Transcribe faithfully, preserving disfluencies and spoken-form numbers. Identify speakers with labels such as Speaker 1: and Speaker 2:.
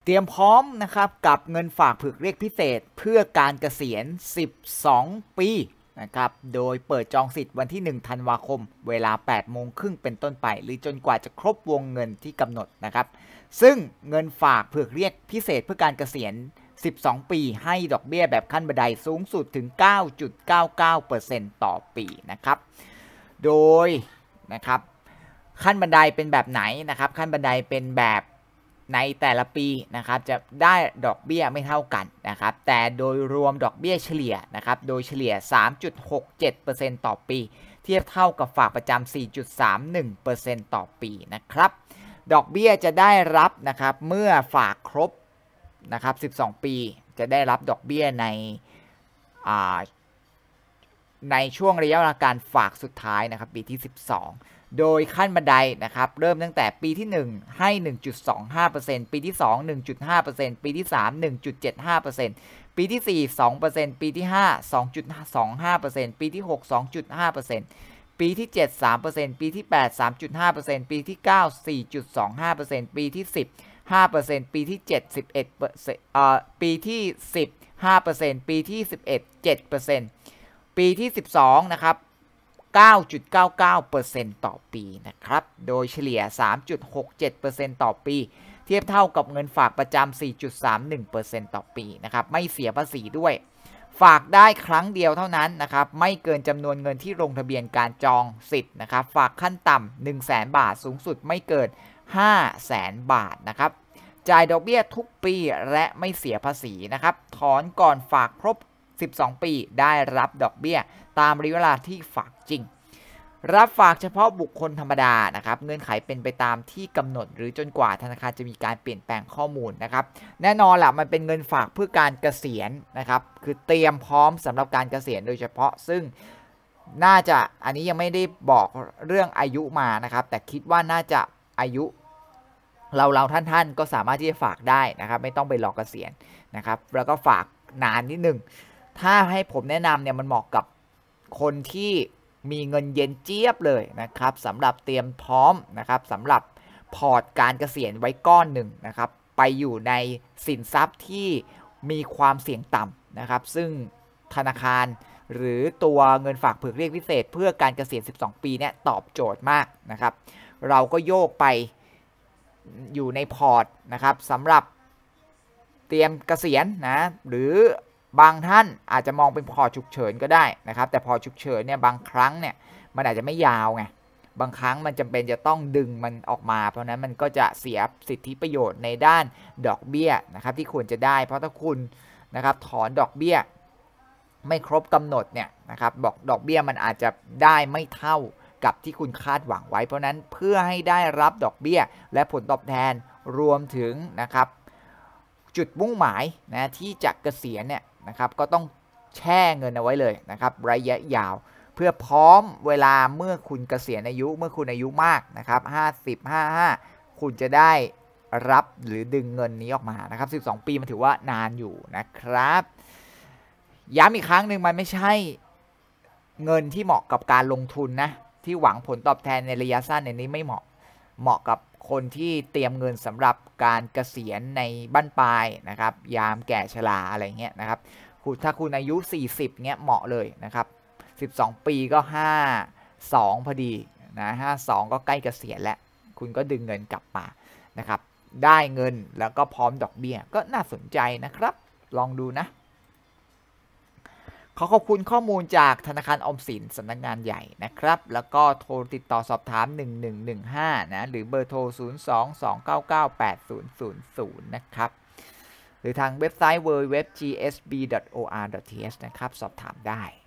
Speaker 1: เตรียมพร้อมนะครับกับเงินฝากผึกเรียกพิเศษเพื่อการเกษียณสิบสองปีนะครับโดยเปิดจองสิทธิ์วันที่หนึ่งธันวาคมเวลาแปดโมงครึ่งเป็นต้นไปหรือจนกว่าจะครบวงเงินที่กำหนดนะครับซึ่งเงินฝากผึกเรียกพิเศษเพื่อการเกษียณสิบสองปีให้ดอกเบี้ยแบบขั้นบันไดสูงสุดถึง เก้าจุดเก้าเก้าเปอร์เซ็นต์ ต่อปีนะครับโดยนะครับขั้นบันไดเป็นแบบไหนนะครับขั้นบันไดเป็นแบบในแต่ละปีนะครับจะได้ดอกเบี้ยไม่เท่ากันนะครับแต่โดยรวมดอกเบี้ยเฉลี่ยนะครับโดยเฉลี่ย สามจุดหกเจ็ดเปอร์เซ็นต์ ต่อปีเทียบเท่ากับฝากประจำ สี่จุดสามหนึ่งเปอร์เซ็นต์ ต่อปีนะครับดอกเบี้ยจะได้รับนะครับเมื่อฝากครบนะครับสิบสองปีจะได้รับดอกเบี้ยในอ่าในช่วงระยะเวลาการฝากสุดท้ายนะครับปีที่สิบสองโดยขั้นบันไดนะครับเริ่มตั้งแต่ปีที่หนึ่งให้ หนึ่งจุดสองห้าเปอร์เซ็นต์ ปีที่สอง หนึ่งจุดห้าเปอร์เซ็นต์ ปีที่สาม หนึ่งจุดเจ็ดห้าเปอร์เซ็นต์ ปีที่สี่ สองเปอร์เซ็นต์ ปีที่ห้า สองจุดสองห้าเปอร์เซ็นต์ ปีที่หก สองจุดห้าเปอร์เซ็นต์ ปีที่เจ็ด สามเปอร์เซ็นต์ ปีที่แปด สามจุดห้าเปอร์เซ็นต์ ปีที่เก้า สี่จุดสองห้าเปอร์เซ็นต์ ปีที่สิบ ห้าเปอร์เซ็นต์ ปีที่เจ็ด สิบเอ็ดเปอร์เซ็นต์เอ่อปีที่สิบ ห้าเปอร์เซ็นต์ ปีที่สิบเอ็ด เจ็ดเปอร์เซ็นต์ ปีที่สิบสองนะครับเก้าจุดเก้าเก้าเปอร์เซ็นต์ ต่อปีนะครับโดยเฉลี่ย สามจุดหกเจ็ดเปอร์เซ็นต์ ต่อปีเทียบเท่ากับเงินฝากประจำ สี่จุดสามหนึ่งเปอร์เซ็นต์ ต่อปีนะครับไม่เสียภาษีด้วยฝากได้ครั้งเดียวเท่านั้นนะครับไม่เกินจำนวนเงินที่ลงทะเบียนการจองสิทธิ์นะครับฝากขั้นต่ำ หนึ่งแสน บาทสูงสุดไม่เกิน ห้าแสน บาทนะครับจ่ายดอกเบี้ยทุกปีและไม่เสียภาษีนะครับถอนก่อนฝากครบสิบสองปีได้รับดอกเบี้ยตามระยะเวลาที่ฝากจริงรับฝากเฉพาะบุคคลธรรมดานะครับเงื่อนไขเป็นไปตามที่กำหนดหรือจนกว่าธนาคารจะมีการเปลี่ยนแปลงข้อมูลนะครับแน่นอนแหละมันเป็นเงินฝากเพื่อการเกษียณนะครับคือเตรียมพร้อมสำหรับการเกษียณโดยเฉพาะซึ่งน่าจะอันนี้ยังไม่ได้บอกเรื่องอายุมานะครับแต่คิดว่าน่าจะอายุเราเราท่านๆก็สามารถที่จะฝากได้นะครับไม่ต้องไปรอเกษียณนะครับแล้วก็ฝากนานนิดนึงถ้าให้ผมแนะนำเนี่ยมันเหมาะกับคนที่มีเงินเย็นเจี๊ยบเลยนะครับสำหรับเตรียมพร้อมนะครับสำหรับพอร์ตการเกษียณไว้ก้อนหนึ่งนะครับไปอยู่ในสินทรัพย์ที่มีความเสี่ยงต่ำนะครับซึ่งธนาคารหรือตัวเงินฝากผึกเรียกพิเศษเพื่อการเกษียณสิบสองปีเนี่ยตอบโจทย์มากนะครับเราก็โยกไปอยู่ในพอร์ตนะครับสำหรับเตรียมเกษียณนะหรือบางท่านอาจจะมองเป็นพอร์ตฉุกเฉินก็ได้นะครับแต่พอร์ตฉุกเฉินเนี่ยบางครั้งเนี่ยมันอาจจะไม่ยาวไงบางครั้งมันจำเป็นจะต้องดึงมันออกมาเพราะนั้นมันก็จะเสียสิทธิประโยชน์ในด้านดอกเบี้ยนะครับที่ควรจะได้เพราะถ้าคุณนะครับถอนดอกเบี้ยไม่ครบกำหนดเนี่ยนะครับบอกดอกเบี้ยมันอาจจะได้ไม่เท่ากับที่คุณคาดหวังไว้เพราะนั้นเพื่อให้ได้รับดอกเบี้ยและผลตอบแทนรวมถึงนะครับจุดมุ่งหมายนะที่จะเกษียณเนี่ยนะครับก็ต้องแช่เงินเอาไว้เลยนะครับระยะยาวเพื่อพร้อมเวลาเมื่อคุณเกษียณอายุเมื่อคุณอายุมากนะครับห้าสิบ ห้าสิบห้าคุณจะได้รับหรือดึงเงินนี้ออกมานะครับสิบสองปีมันถือว่านานอยู่นะครับย้ำอีกครั้งหนึ่งมันไม่ใช่เงินที่เหมาะกับการลงทุนนะที่หวังผลตอบแทนในระยะสั้นในนี้ไม่เหมาะเหมาะกับคนที่เตรียมเงินสำหรับการเกษียณในบั้นปลายนะครับยามแก่ชราอะไรเงี้ยนะครับถ้าคุณอายุสี่สิบเงี้ยเหมาะเลยนะครับสิบสองปีก็ห้าสิบสองพอดีนะห้าสิบสองก็ใกล้เกษียณแล้วคุณก็ดึงเงินกลับมานะครับได้เงินแล้วก็พร้อมดอกเบี้ยก็น่าสนใจนะครับลองดูนะขอขอบคุณข้อมูลจากธนาคารออมสินสำนักงานใหญ่นะครับแล้วก็โทรติดต่อสอบถามหนึ่งหนึ่งหนึ่งห้านะหรือเบอร์โทรศูนย์ สอง สอง เก้า เก้า แปด ศูนย์ ศูนย์ ศูนย์นะครับหรือทางเว็บไซต์ ดับเบิลยู ดับเบิลยู ดับเบิลยู ดอท จี เอส บี ดอท โอ อาร์ ดอท ที เอช นะครับสอบถามได้